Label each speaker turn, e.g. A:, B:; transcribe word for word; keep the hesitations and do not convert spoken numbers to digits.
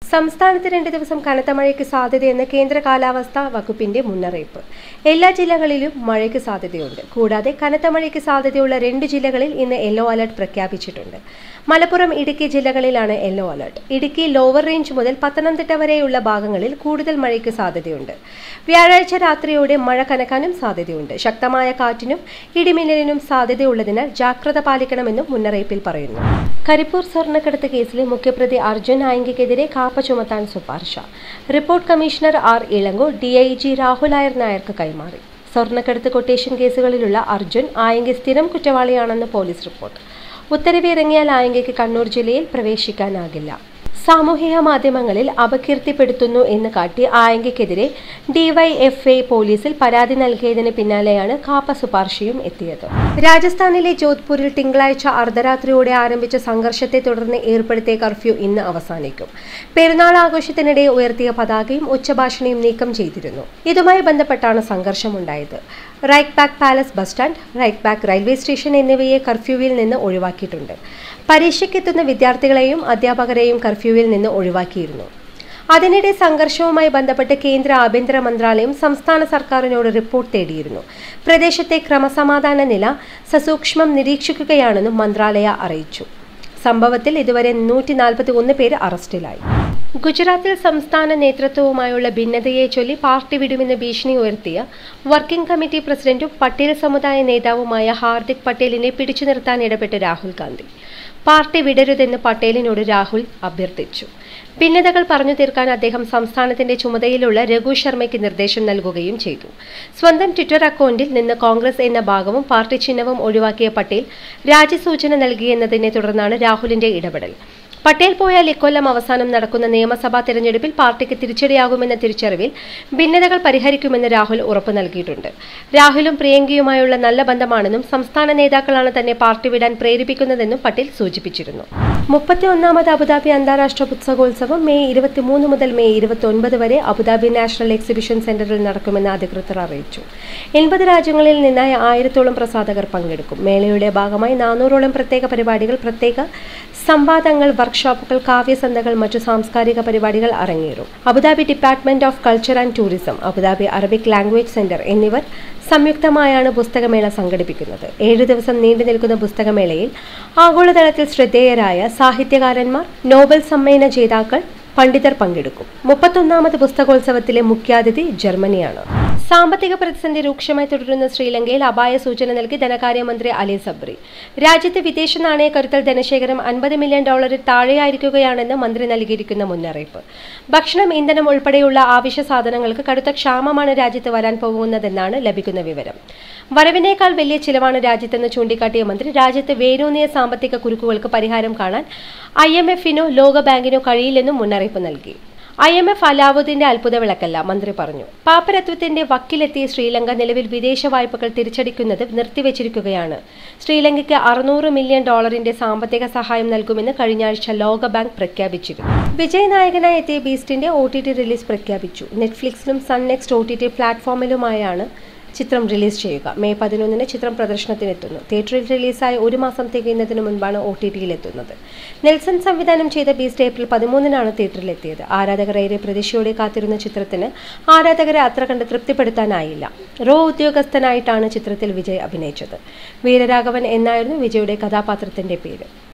A: സംസ്ഥാനത്ത് രണ്ട് ദിവസം കനത്ത മഴയ്ക്ക് സാധ്യതയെന്ന് കേന്ദ്ര കാലാവസ്ഥാ വകുപ്പിന്റെ മുന്നറിയിപ്പ്. എല്ലാ ജില്ലകളിലും മഴയ്ക്ക് സാധ്യതയുണ്ട്. കൂടാതെ കനത്ത മഴയ്ക്ക് സാധ്യതയുള്ള രണ്ട് ജില്ലകളിൽ ഇന്ന് യെല്ലോ അലർട്ട് പ്രഖ്യാപിച്ചിട്ടുണ്ട്. മലപ്പുറം, ഇടുക്കി ജില്ലകളിലാണ് yellow alert. Idukki lower range മുതൽ പത്തനംതിട്ട വരെയുള്ള ഭാഗങ്ങളിൽ കൂടുതൽ മഴയ്ക്ക് സാധ്യതയുണ്ട്. വ്യാഴാഴ്ച രാത്രിയോടെ മഴ കനക്കാനും സാധ്യതയുണ്ട്. ശക്തമായ കാറ്റിനും ഇടിമിന്നലിനും സാധ്യതയുള്ളതിനാൽ ജാഗ്രത പാലിക്കണമെന്നും മുന്നറിയിപ്പിൽ പറയുന്നു. കരിപ്പൂർ സ്വർണ്ണക്കടത്ത് കേസിലെ മുഖ്യപ്രതി അർജുൻ ആയങ്കയ്ക്കെതിരെ കാപ്പ ചുമത്താൻ ശുപാർശ. Report commissioner R Ilango D I G Rahul ആയർ നായർക്ക് കൈമാറി. സ്വർണ്ണക്കടത്ത് കൊട്ടേഷൻ കേസുകളിലുള്ള അർജുൻ ആയങ്ക സ്ഥിരം കുറ്റവാളിയാണെന്ന് പോലീസ് റിപ്പോർട്ട്. ഉത്തരവ് ഇറങ്ങിയാൽ ആയങ്കയ്ക്ക് കണ്ണൂർ ജില്ലയിൽ പ്രവേശിക്കാനാകില്ല. സാമൂഹിക മാധ്യമങ്ങളിൽ അപകീർത്തിപ്പെടുത്തുന്നു എന്ന് കാട്ടി ആയങ്കയ്ക്കെതിരെ ഡിവൈഎഫ്ഐ പോലീസിൽ പരാതി നൽകിയതിന് പിന്നാലെയാണ് കാപ്പ ശുപാർശയും എത്തിയത്. രാജസ്ഥാനിലെ ജോധ്പൂരിൽ തിങ്കളാഴ്ച അർദ്ധരാത്രിയോടെ ആരംഭിച്ച സംഘർഷത്തെ തുടർന്ന് ഏർപ്പെടുത്തിയ കർഫ്യൂ ഇന്ന് അവസാനിക്കും. പെരുന്നാൾ ആഘോഷത്തിനിടെ ഉയർത്തിയ പതാകയും ഉച്ചഭാഷണിയും നീക്കം ചെയ്തിരുന്നു. ഇതുമായി ബന്ധപ്പെട്ടാണ് സംഘർഷമുണ്ടായത്. Right back palace bus stand, right back railway station എന്നിവയെ കർഫ്യൂവിൽ നിന്ന് ഒഴിവാക്കിയിട്ടുണ്ട്. പരീക്ഷയ്ക്കെത്തുന്ന വിദ്യാർത്ഥികളെയും അധ്യാപകരെയും കർഫ്യൂവിൽ നിന്ന് ഒഴിവാക്കിയിരുന്നു. അതിനിടെ സംഘർഷവുമായി ബന്ധപ്പെട്ട് കേന്ദ്ര ആഭ്യന്തര മന്ത്രാലയം സംസ്ഥാന സർക്കാരിനോട് റിപ്പോർട്ട് തേടിയിരുന്നു. പ്രദേശത്തെ ക്രമസമാധാന നില സസൂക്ഷ്മം നിരീക്ഷിക്കുകയാണെന്നും മന്ത്രാലയ അറിയിച്ചു. സംഭവത്തിൽ ഇതുവരെ നൂറ്റി നാൽപ്പത്തി ഒന്ന് പേര് അറസ്റ്റിലായി. ഗുജറാത്തിൽ സംസ്ഥാന നേതൃത്വവുമായുള്ള ഭിന്നതയെ ചൊല്ലി പാർട്ടി വിടുമെന്ന് ഭീഷണി ഉയർത്തിയ വർക്കിംഗ് കമ്മിറ്റി പ്രസിഡന്റും പട്ടേൽ സമുദായ നേതാവുമായ ഹാർദിക് പട്ടേലിനെ പിടിച്ചു നിർത്താൻ ഇടപെട്ട് രാഹുൽ ഗാന്ധി. പാർട്ടി വിടരുതെന്ന് പട്ടേലിനോട് രാഹുൽ അഭ്യർത്ഥിച്ചു. ഭിന്നതകൾ പറഞ്ഞു തീർക്കാൻ അദ്ദേഹം സംസ്ഥാനത്തിന്റെ ചുമതലയുള്ള രഘു ശർമ്മയ്ക്ക് നിർദ്ദേശം നൽകുകയും ചെയ്തു. സ്വന്തം ട്വിറ്റർ അക്കൗണ്ടിൽ നിന്ന് കോൺഗ്രസ് എന്ന ഭാഗവും പാർട്ടി ചിഹ്നവും ഒഴിവാക്കിയ പട്ടേൽ രാജ്യസൂചന നൽകിയെന്നതിനെ തുടർന്നാണ് രാഹുലിന്റെ ഇടപെടൽ. പട്ടേൽ പോയാൽ ഇക്കൊല്ലം അവസാനം നടക്കുന്ന നിയമസഭാ തെരഞ്ഞെടുപ്പിൽ പാർട്ടിക്ക് തിരിച്ചടിയാകുമെന്ന തിരിച്ചറിവിൽ ഭിന്നതകൾ പരിഹരിക്കുമെന്ന് രാഹുൽ ഉറപ്പു നൽകിയിട്ടുണ്ട്. രാഹുലും പ്രിയങ്കയുമായുള്ള നല്ല ബന്ധമാണെന്നും സംസ്ഥാന നേതാക്കളാണ് തന്നെ പാർട്ടി വിടാൻ പ്രേരിപ്പിക്കുന്നതെന്നും പട്ടേൽ സൂചിപ്പിച്ചിരുന്നു. മുപ്പത്തി ഒന്നാമത് അബുദാബി അന്താരാഷ്ട്ര പുസ്തകോത്സവം മെയ് ഇരുപത്തിമൂന്ന് മുതൽ മെയ് ഇരുപത്തി ഒൻപത് വരെ അബുദാബി നാഷണൽ എക്സിബിഷൻ സെന്ററിൽ നടക്കുമെന്ന് അധികൃതർ അറിയിച്ചു. എൺപത് രാജ്യങ്ങളിൽ നിന്നായി ആയിരത്തോളം പ്രസാധകർ പങ്കെടുക്കും. മേളയുടെ ഭാഗമായി നാനൂറോളം പ്രത്യേക പരിപാടികൾ, പ്രത്യേക സംവാദങ്ങൾ, വർക്ക്ഷോപ്പുകൾ, കാവ്യസന്ധ്യകൾ, മറ്റു സാംസ്കാരിക പരിപാടികൾ അരങ്ങേറും. Abu Dhabi department of culture and tourism, Abu Dhabi Arabic language centre എന്നിവർ സംയുക്തമായാണ് പുസ്തകമേള സംഘടിപ്പിക്കുന്നത്. ഏഴു ദിവസം നീണ്ടു നിൽക്കുന്ന പുസ്തകമേളയിൽ ആഗോളതലത്തിൽ ശ്രദ്ധേയരായ സാഹിത്യകാരന്മാർ, നോബൽ സമ്മാന ജേതാക്കൾ, പണ്ഡിതർ പങ്കെടുക്കും. മുപ്പത്തൊന്നാമത് പുസ്തകോത്സവത്തിലെ മുഖ്യാതിഥി ജർമ്മനിയാണ്. സാമ്പത്തിക പ്രതിസന്ധി രൂക്ഷമായി തുടരുന്ന ശ്രീലങ്കയിൽ അപായ സൂചന നൽകി ധനകാര്യമന്ത്രി അലി സബ്രി. രാജ്യത്ത് വിദേശ നാണയ കരുതൽ ധനശേഖരം അൻപത് മില്യൺ ഡോളറിൽ താഴെയായിരിക്കുകയാണെന്ന് മന്ത്രി നൽകിയിരിക്കുന്ന മുന്നറിയിപ്പ്. ഭക്ഷണം, ഇന്ധനം ഉൾപ്പെടെയുള്ള ആവശ്യ സാധനങ്ങൾക്ക് കടുത്ത ക്ഷാമമാണ് രാജ്യത്ത് വരാൻ പോകുന്നതെന്നാണ് ലഭിക്കുന്ന വിവരം. വരവിനേക്കാൾ വലിയ ചിലവാണ് രാജ്യത്തെന്ന് ചൂണ്ടിക്കാട്ടിയ മന്ത്രി രാജ്യത്ത് വേരൂന്നിയ സാമ്പത്തിക കുരുക്കുകൾക്ക് പരിഹാരം കാണാൻ ഐ എം എഫിനോ ലോകബാങ്കിനോ കഴിയില്ലെന്നും മുന്നറിയിപ്പ് നൽകി. ഐ എം എഫ് അലാവുദ്ദീന്റെ അത്ഭുത വിളക്കല്ല, മന്ത്രി പറഞ്ഞു. പാപ്പരത്വത്തിന്റെ വക്കിലെത്തിയ ശ്രീലങ്ക നിലവിൽ വിദേശ വായ്പകൾ തിരിച്ചടിക്കുന്നത് നിർത്തിവച്ചിരിക്കുകയാണ്. ശ്രീലങ്കയ്ക്ക് അറുന്നൂറ് മില്യൺ ഡോളറിന്റെ സാമ്പത്തിക സഹായം നൽകുമെന്ന് കഴിഞ്ഞയാഴ്ച ലോകബാങ്ക് പ്രഖ്യാപിച്ചിരുന്നു. വിജയ് നായകനായി എത്തിയ ബീസ്റ്റിന്റെ ഒ ടി ടി റിലീസ് പ്രഖ്യാപിച്ചു. നെറ്റ്ഫ്ലിക്സിലും Sun NXT O T T പ്ലാറ്റ്ഫോമിലുമായാണ് ചിത്രം റിലീസ് ചെയ്യുക. മെയ് പതിനൊന്നിന് ചിത്രം പ്രദർശനത്തിനെത്തുന്നു. തിയേറ്ററിൽ റിലീസായി ഒരു മാസം തികയുന്നതിന് മുൻപാണ് ഒ ടി ടിയിലെത്തുന്നത്. നെൽസൺ സംവിധാനം ചെയ്ത ബീസ്റ്റ് ഏപ്രിൽ പതിമൂന്നിനാണ് തിയേറ്ററിലെത്തിയത്. ആരാധകർ ഏറെ പ്രതീക്ഷയോടെ കാത്തിരുന്ന ചിത്രത്തിന് ആരാധകരെ അത്ര കണ്ട് തൃപ്തിപ്പെടുത്താനായില്ല. റോ ഉദ്യോഗസ്ഥനായിട്ടാണ് ചിത്രത്തിൽ വിജയ് അഭിനയിച്ചത്. വീരരാഘവൻ എന്നായിരുന്നു വിജയുടെ കഥാപാത്രത്തിന്റെ പേര്.